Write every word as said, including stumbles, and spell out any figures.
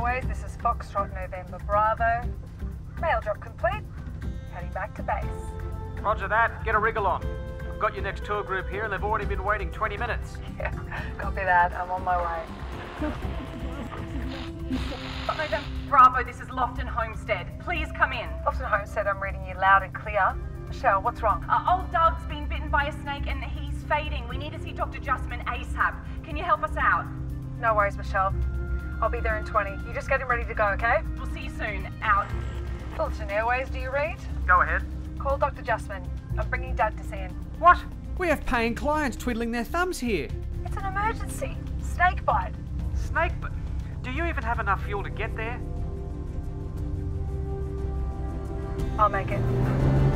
Airways, this is Foxtrot November Bravo. Mail drop complete. Heading back to base. Roger that. Get a wriggle on. I've got your next tour group here and they've already been waiting twenty minutes. Yeah, copy that. I'm on my way. November Bravo, this is Lofton Homestead. Please come in. Lofton Homestead, I'm reading you loud and clear. Michelle, what's wrong? Uh, old Doug's been bitten by a snake and he's fading. We need to see Doctor Justman ASAP. Can you help us out? No worries, Michelle. I'll be there in twenty. You just get him ready to go, okay? We'll see you soon. Out. Lofton Airways, do you read? Go ahead. Call Doctor Justman. I'm bringing Dad to see him. What? We have paying clients twiddling their thumbs here. It's an emergency. Snake bite. Snake, but do you even have enough fuel to get there? I'll make it.